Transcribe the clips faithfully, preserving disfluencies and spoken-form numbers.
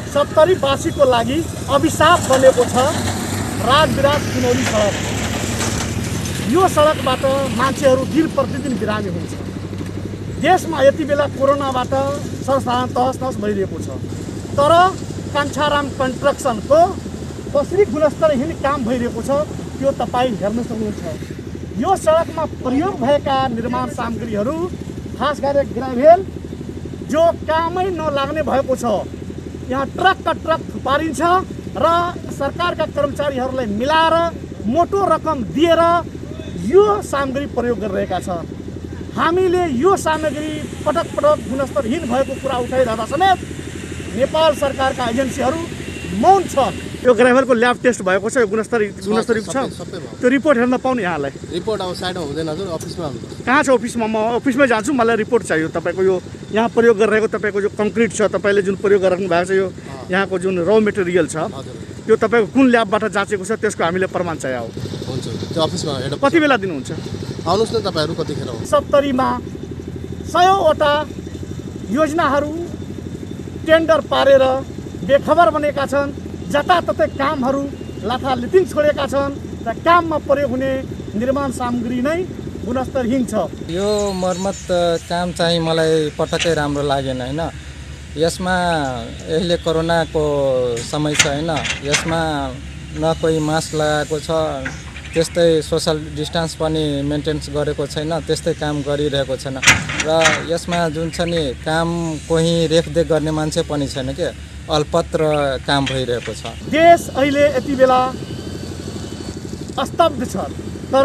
सप्तरीवासीको लागि अभिशाप बनेको छ राजविराज सुनौली सडक। यो सडकबाट मान्छेहरू दिन प्रतिदिन बिरामी हुन्छ। देशमा यति बेला कोरोनाबाट संस्थान तहस नहस भइरहेको छ, तर कान्छाराम कन्स्ट्रक्सनको कसरी गुणस्तरहीन काम भइरहेको छ त्यो तपाईँ हेर्न सक्नुहुन्छ। यो सडकमा प्रयोग भएका निर्माण सामग्रीहरू खास गरेर ग्राभेल जो कामै नलाग्ने भएको छ। यहाँ ट्रकका ट्रक थुपारिन्छ र सरकारका कर्मचारीहरूलाई मिलाएर मोटो रकम दिएर यो सामग्री प्रयोग गरिरहेका छन्। हामीले यो सामग्री पटक पटक गुणस्तरहीन भएको कुरा उठाइरहँदा समेत नेपाल सरकारका एजेन्सीहरू मौन छन्। यो ग्राभेलको ल्याब टेस्ट भएको छ, यो गुणस्तर गुणस्तरयुक्त छ। त्यो रिपोर्ट हेर्न पाउने यहाँलाई रिपोर्ट अब साइडमा हुँदैन हजुर, अफिसमा आउनु। कहाँ छ अफिसमा? म अफिसमै जान्छु, मलाई रिपोर्ट चाहियो। तपाईँको यो यहाँ प्रयोग गरिरहेको तपाईँको जो कङ्क्रिट छ, तपाईँले जुन प्रयोग गरिराख्नु भएको छ, यो यहाँको जुन र मेटेरियल छ त्यो तपाईँको कुन ल्याबबाट जाँचेको छ त्यसको हामीले प्रमाण चाहियो। हुन्छ, त्यो अफिसमा हेड कति बेला दिनुहुन्छ? आउनुहोस् न तपाईँहरू कतिखेर हो। सप्तरीमा सयौँवटा योजनाहरू टेन्डर पारेर बेखबर बनेका छन्। जताततै कामहरू लाथालितिङ छोडेका छन् र काममा प्रयोग हुने निर्माण सामग्री नै गुणस्तरहीन छ। यो मर्मत काम चाहिँ मलाई पटक्कै राम्रो लागेन होइन। यसमा अहिले कोरोनाको समय छ होइन, यसमा न कोही मास्क लगाएको छ, त्यस्तै सोसल डिस्टेन्स पनि मेन्टेन्स गरेको छैन, त्यस्तै काम गरिरहेको छैन र यसमा जुन छ नि काम कोही रेखदेख गर्ने मान्छे पनि छैन के, अल्पत्र काम भइरहेको छ। देश अहिले यति बेला स्तब्ध छ, तर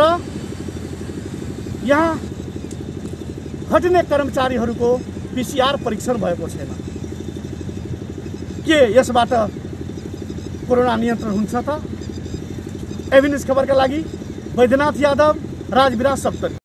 यहाँ खट्ने कर्मचारीहरूको पिसिआर परीक्षण भएको छैन। के यसबाट कोरोना नियन्त्रण हुन्छ त? एभिन्यूज खबरका लागि बैद्यनाथ यादव, राजविराज सप्तरी।